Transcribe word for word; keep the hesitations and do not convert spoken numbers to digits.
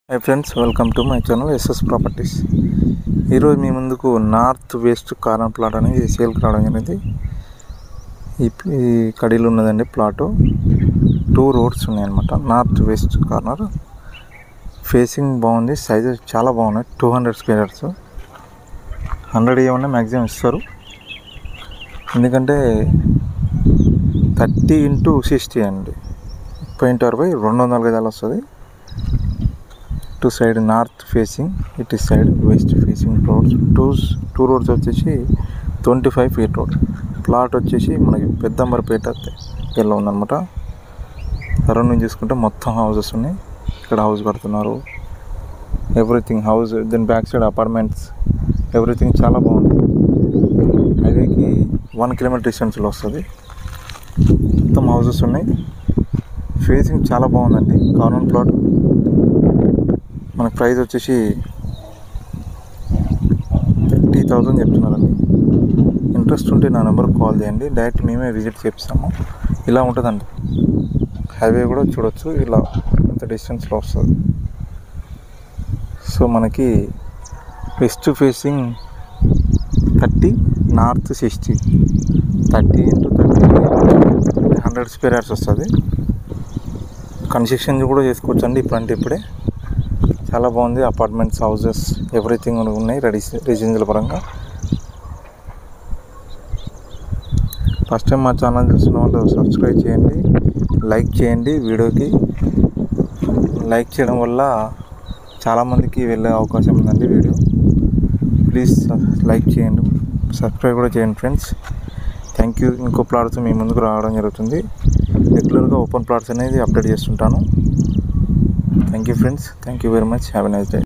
High friends, welcome to my channel SS properties. ఈరోజు మీ ముందుకు నార్త్ వెస్ట్ కార్నర్ ప్లాట్ అనేది సేల్కి రావడం జరిగింది. ఈ కడీలు ఉన్నదండి ప్లాటు. టూ రోడ్స్ ఉన్నాయన్నమాట. నార్త్ వెస్ట్ కార్నర్ ఫేసింగ్ బాగుంది, సైజు చాలా బాగున్నాయి. Two hundred square yards, hundred ఏమన్నా మ్యాక్సిమం ఇస్తారు. ఎందుకంటే థర్టీ ఇంటూ సిక్స్టీ అండి, ముప్పై ఇంటూ అరవై రెండు వందల గజాలు వస్తుంది. టూ సైడ్ నార్త్ ఫేసింగ్, ఇటు side west facing roads. Two two roads వచ్చేసి twenty five feet road. Plot వచ్చేసి మనకి పెద్దంబరపేట వెళ్ళ ఉందన్నమాట. అరౌండ్ నుంచి చూసుకుంటే మొత్తం హౌసెస్ ఉన్నాయి. ఇక్కడ హౌస్ కడుతున్నారు, ఎవ్రీథింగ్ హౌస్. దీని బ్యాక్ సైడ్ అపార్ట్మెంట్స్, ఎవ్రీథింగ్ చాలా బాగుంది. హైవేకి వన్ కిలోమీటర్ డిస్టెన్స్లో వస్తుంది. మొత్తం హౌసెస్ ఉన్నాయి. ఫేసింగ్ చాలా బాగుందండి. కార్నర్ ప్లాట్ మనకు ప్రైస్ వచ్చేసి థర్టీ థౌజండ్ చెప్తున్నారండి. ఇంట్రెస్ట్ ఉంటే నా నెంబర్కి కాల్ చేయండి, డైరెక్ట్ మేమే విజిట్ చేపిస్తాము. ఇలా ఉంటుందండి, హైవే కూడా చూడొచ్చు. ఇలా ఇంత డిస్టెన్స్లో వస్తుంది. సో మనకి west facing thirty, north sixty, thirty into thirty hundred square yards వస్తుంది. కన్స్ట్రక్షన్ కూడా చేసుకోవచ్చు అండి ఇప్పుడంటే ఇప్పుడే. చాలా బాగుంది. అపార్ట్మెంట్స్, హౌసెస్, ఎవ్రీథింగ్ ఉన్నాయి రెడీ రెసిడెన్షియల్ పరంగా. ఫస్ట్ టైం మా ఛానల్ చూస్తున్న వాళ్ళు సబ్స్క్రైబ్ చేయండి, లైక్ చేయండి. వీడియోకి లైక్ చేయడం వల్ల చాలామందికి వెళ్ళే అవకాశం ఉందండి వీడియో. ప్లీజ్ లైక్ చేయండి, సబ్స్క్రైబ్ కూడా చేయండి ఫ్రెండ్స్. Thank you. ఇంకో ప్లాట్స్ మీ ముందుకు రావడం జరుగుతుంది. రెగ్యులర్గా ఓపెన్ ప్లాట్స్ అనేది అప్డేట్ చేస్తుంటాను. Thank you friends, thank you very much, have a nice day.